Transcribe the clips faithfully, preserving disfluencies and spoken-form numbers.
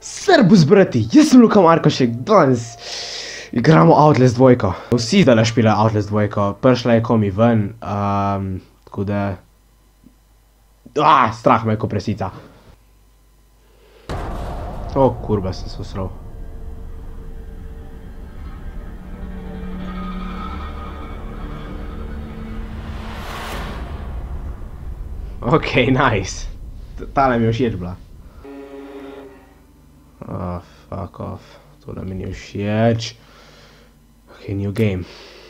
Servus, brati, jaz sem Luka Markošek, danes igramo Outlast dvojko. Vsi zdaj špila Outlast dvojko, prišla je komi ven, um, tako da... Ah, strah me je ko presica. O, kurba, sem se usral. Ok, nice. Tale mi je všeč bila. Oh, fuck off. Tole mi ni všeč. Ok, new game.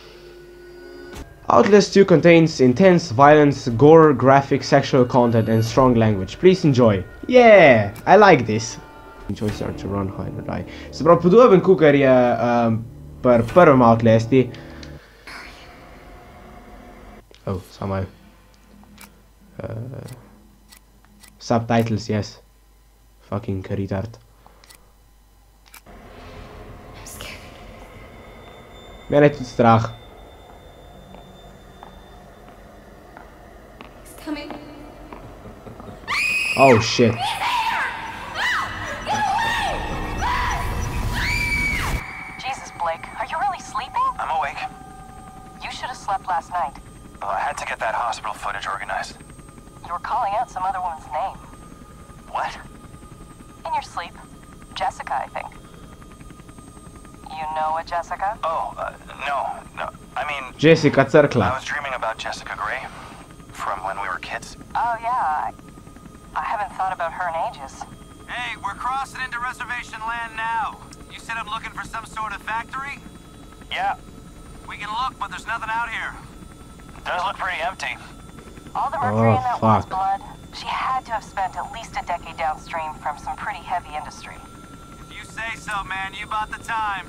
Outlast two contains intense violence, gore, graphic, sexual content and strong language. Please enjoy. Yeah, I like this. Enjoy start to run, hide or die. Se pravi, podoben kukar je um, pri prvem Outlasti. Oh, samo je. Uh, subtitles, yes. Fucking retard. Mene je tudi strah. Oh shit. Jesus, Blake, are you really sleeping? I'm awake. You should have slept last night. Well, I had to get that hospital footage organized. You were calling out some other woman's name. What? In your sleep. Jessica, I think. You know a Jessica? Oh, uh, no, no. I mean... Jessica Cerkla. I was dreaming about Jessica Gray. From when we were kids. Oh, yeah. I, I haven't thought about her in ages. Hey, we're crossing into reservation land now. You said I'm looking for some sort of factory? Yeah, We can look, but there's nothing out here. it does look pretty empty. All the mercury Oh, in that woman's fuck. blood, she had to have spent at least a decade downstream from some pretty heavy industry. If you say so, man, you bought the time.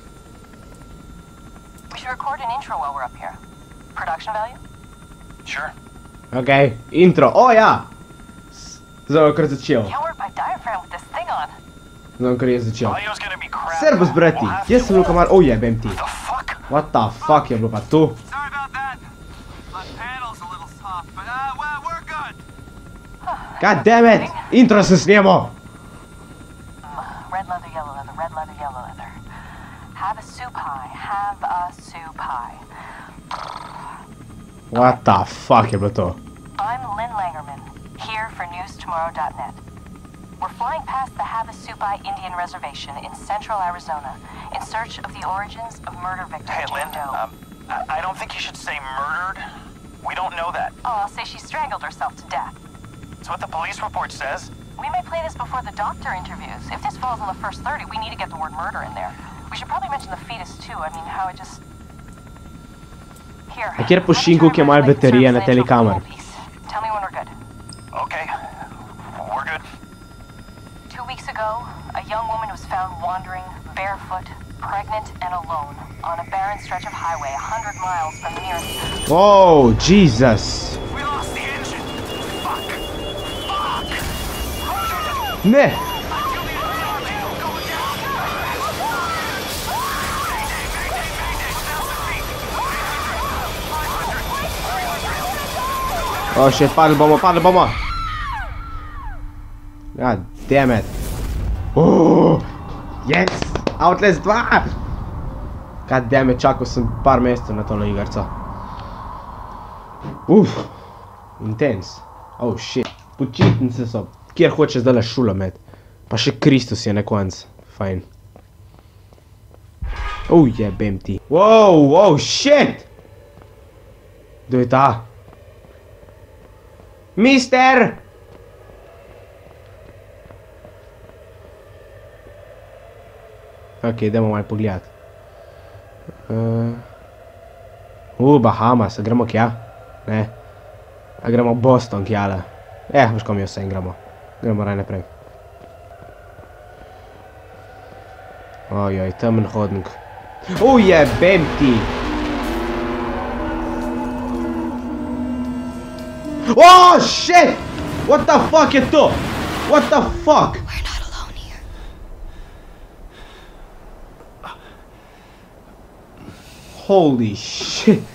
We should record an intro while we're up here. Production value? Sure. Ok, intro. Oh, ja! Zdaj bom kar začel. Can't work my diaphragm with this thing on. Zdaj bom kar jaz začel. Audio's gonna be crap. Servus, brati, We'll have jaz to- sem Luka Mar... Oh, jebem ti. The fuck? What the fuck je bilo pa tu? Sorry about that. My panel's a little soft, but uh, well, we're good. God damn it! Intro sem snemal! Red leather, yellow leather, red leather, yellow leather. Have a soup pie, have a soup pie. What the fuck je bilo to? I'm Lynn Langerman, here for news tomorrow dot net. We're flying past the Havasupai Indian Reservation in central Arizona in search of the origins of murder victim Hey, Jane Lynn, Doe. um, I I don't think you should say murdered. We don't know that. Oh, I'll say she strangled herself to death. It's what the police report says. We may play this before the doctor interviews. If this falls on the first thirty, we need to get the word murder in there. We should probably mention the fetus too. I mean, how it just... Here. A kjer puščim, koliko je malo baterije na telekamer? Tell me when we're good. Okay, we're good. Two weeks ago, a young woman was found wandering, barefoot, pregnant, and alone on a barren stretch of highway a hundred miles from the nearest... Oh, Jesus! We lost the engine. Fuck. Fuck. Ne! Oh shit, padli bomo, padli bomo! God damn it! Oh, yes! Outlast dva! God damn it, čakal sem par mesecev na tole igrco. Uf, intense. Oh shit, počitnice so, kjer hoče zdaj šulo med. Pa še Kristus je na konc, fajn. Oh, jebem ti. Wow, wow, shit! Kdo je ta? Mister! Ok, idemo malo pogledat. Uh, uh, Bahamas, a gremo kja? Ne. A gremo Boston kjale. Eh, veš kom jo vse gremo. Gremo raj naprej. Ojoj, temen hodnik. Oh, jebem ti! Oh, shit! What the fuck je to? What the fuck? We're not alone here. Holy shit!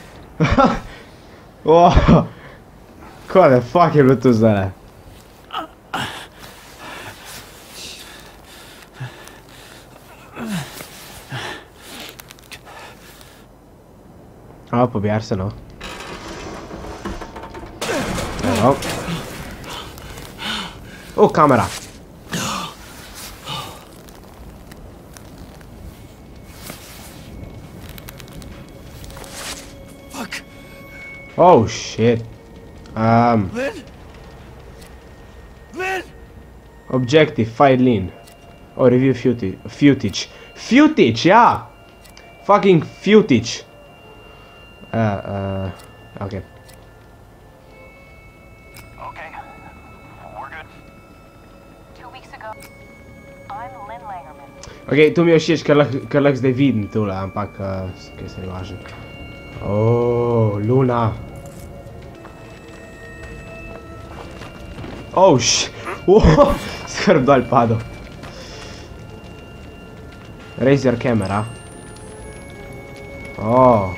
Oh, kaj the fuck je bilo to zdaj? A, pobijar se, no. Evo. O, kamera. Fuck. Oh, shit. Um, Lynn? Lynn? objective, find Lynn. Oh, review footage. Footage. Footage, ja! Fucking footage. Uh, uh, okay. Okay. We're good. Two weeks ago, I'm Lynn Langerman. Ok, tu mi je všeč, ker lahko ker lahko zdaj vidim tole, ampak, uh, kaj se ne važno. Oh, Luna. Oh, š... Oh, skrb dol padel. Raise your camera. Oh.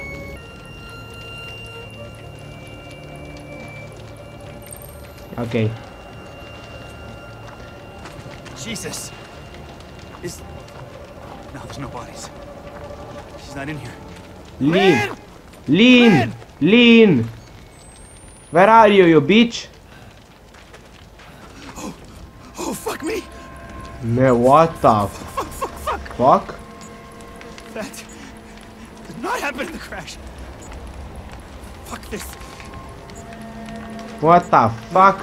Okay. Jesus. Is... No, there's no bodies. She's not in here. Lynn! Lynn! Lynn! Where are you, you bitch? Oh, oh, fuck me! Ne, what the Fuck, fuck, fuck! fuck? That did not happen in the crash. Fuck this. What the fuck?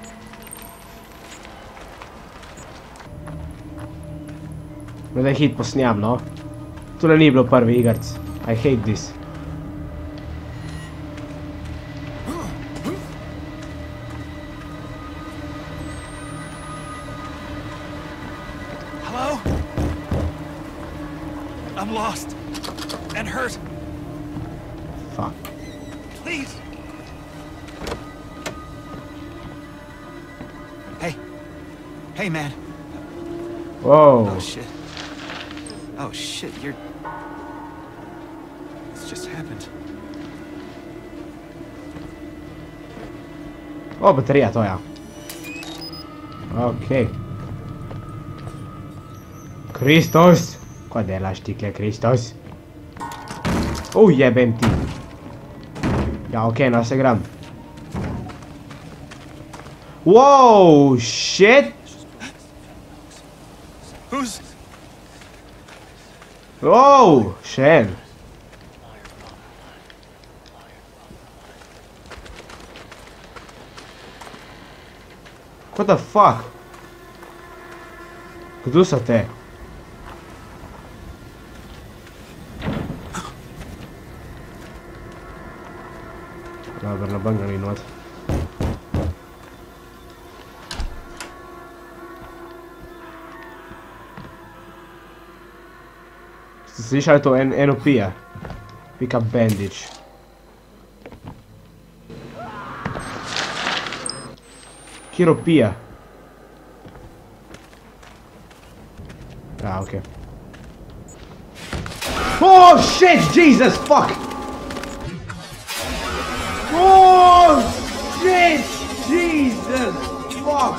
No, da hit posnjam, no. Tule ni bilo prvi igrc. I hate this. Hello? I'm lost and hurt. Fuck. Please. Hey. Hey, man. Whoa. Oh, shit. Oh, shit, you're... This just happened. O, baterija, to ja. Okej. Kristus! Ko delaš tikle, Kristus? O, jebem ti. Ja, okej, no se gram. Wow, shit! Who's... Oh, shit. What the fuck? Kdo so te? Dobro, na bank grem not. Ste slišali to en, eno pija? Pick up bandage. Kiro pija? Ah, okay. Oh shit! Jesus fuck! Oh shit! Jesus fuck!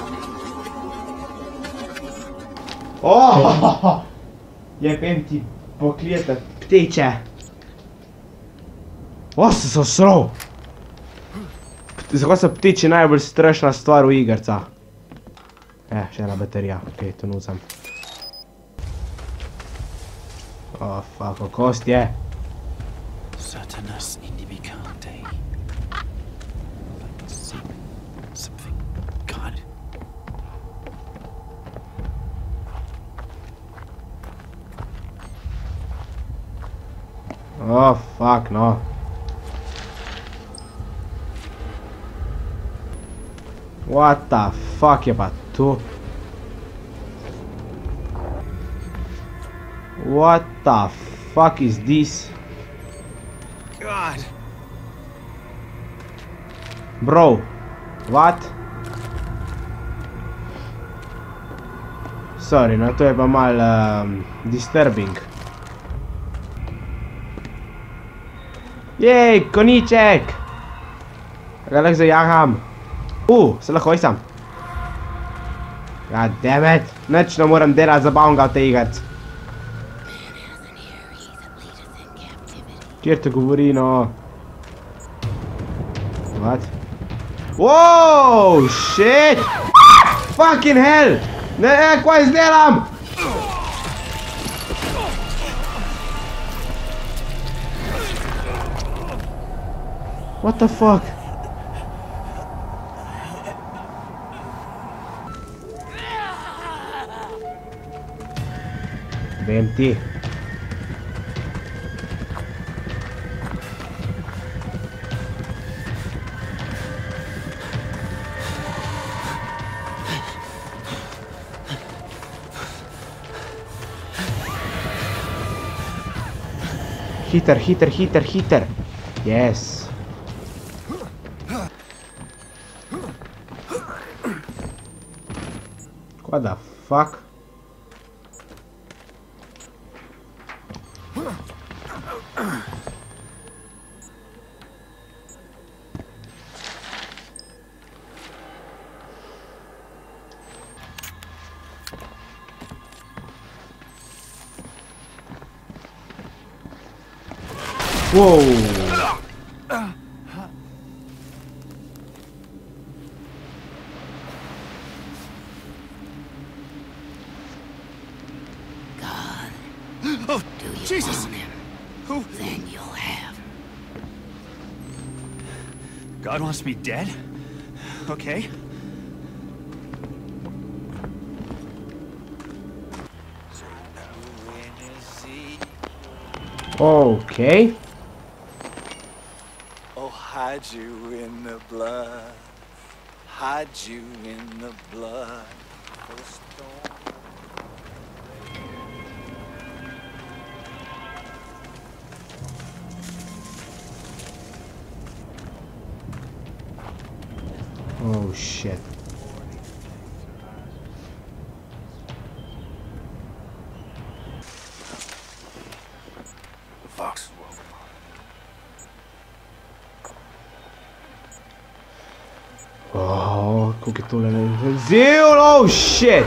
Oh! Jebem ti poklijeta ptiče! O, sem se osral! Zakaj so ptiči najbolj strašna stvar v igrca? Eh, še ena baterija, okej, to nuzam. Oh, fuck, o kost je. Satanas indibicante. Something. God. Oh, fuck, no. What the fuck je pa tu? What the fuck is this? God. Bro, what? Sorry, no, to je pa mal um, disturbing. Jej, koniček! Ga lahko zajaham. Uh, se lahko hojsam. God damn it, nič ne moram delati zabavnega v tej igrci. Kjer te govori, no? What? Wow, shit! Fucking hell! Ne, kaj izdelam? What the fuck? Vem ti. Hiter, hiter, hiter, hiter. Yes. What the fuck? Whoa. Oh, Jesus! Who? Then you'll have. God wants me dead? Okay. Okay. Oh, hide you in the blood. Hide you in the blood. Oh, storm. Oh shit. Fox. Oh, kako je tole zelo, oh shit.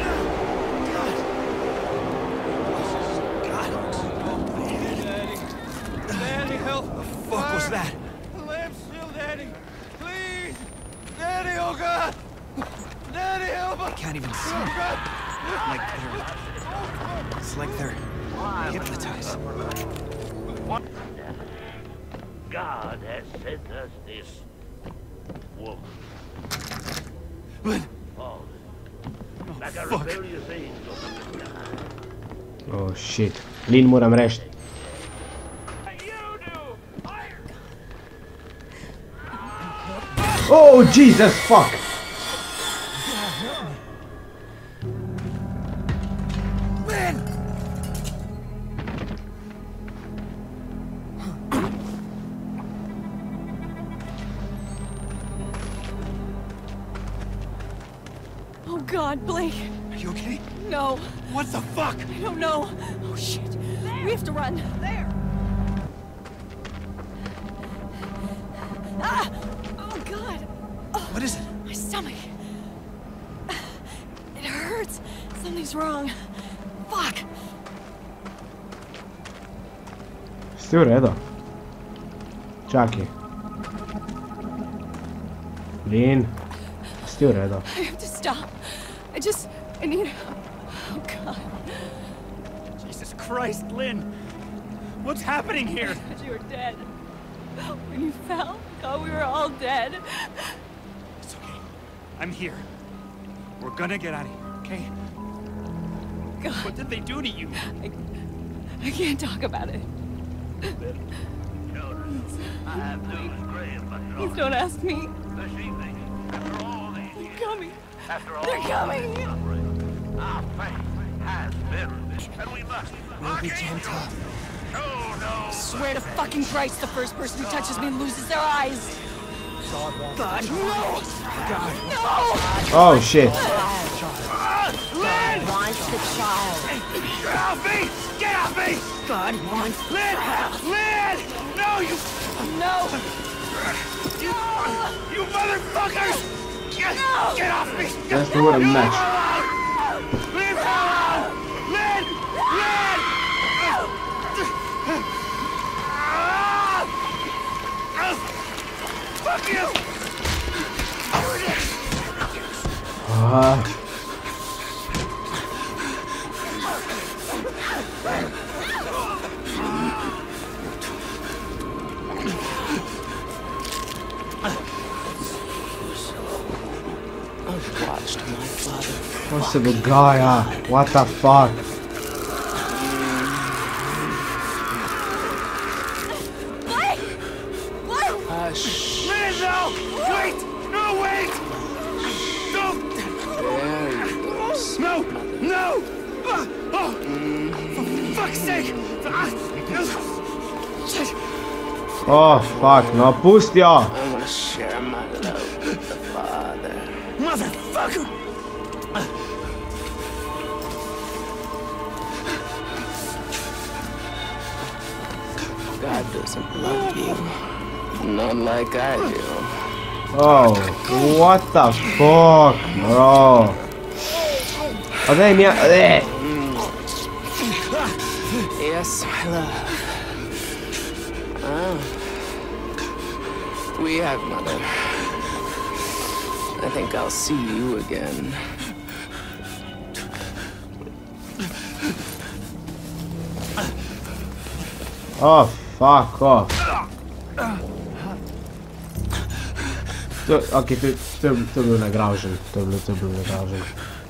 Daddy, help! The fuck was that? Lamp still, Daddy. Please. Daddy, oh God. Daddy, help us. I can't even see. Like they're... It's like they're hypnotized. God has sent us this woman. Lynn! Oh, like a fuck. rebellious angel. Oh shit. Lynn moram reči. Oh Jesus fuck. Lynn! Oh God, Blake. Are you okay? No, What the fuck? I don't know. Oh shit. We have to run. There. Ah! Oh God. Oh, What is it? my stomach. It hurts. Something's wrong. Fuck. Ste v redu? Čakaj. Lynn. Ste v redu? I have to stop. I just, I need, oh God. Jesus Christ, Lynn! What's happening here? I thought you were dead. When you fell, I thought we were all dead. It's okay. I'm here. We're gonna get out of here, okay? God, What did they do to you? I, I can't talk about it. I have news, Graham, but you Please don't ask me. this evening, after all these They're years, coming. after all They're coming. this suffering, our faith has been, and we must We'll be again gentle. show no Swear to fucking Christ, the first person who touches me loses their eyes. God, no! God, no! Oh shit. Lynn! Wants the child. Get off me! Get off me! God wants Lynn! Lynn! No, you, no! you, you motherfuckers! Get, get off me! That's the word of match. Leave her alone! Lynn! Lynn! se dogaja? What the fuck? Hush. No! Wait! No, wait! Don't! There you go. No! No! Uh, oh! For fuck's sake! Oh, fuck, no, pusti jo! I want to share my love with the Father. Motherfucker! God doesn't love you. Not like I do. Oh, what the fuck, bro? Oh, dai, mia... Eh. Yes, my love. Ah. We have, Mother. I think I'll see you again. Oh, fuck off. To, ok, to, to, to je bilo nagražen. To je bilo, to je bilo nagražen.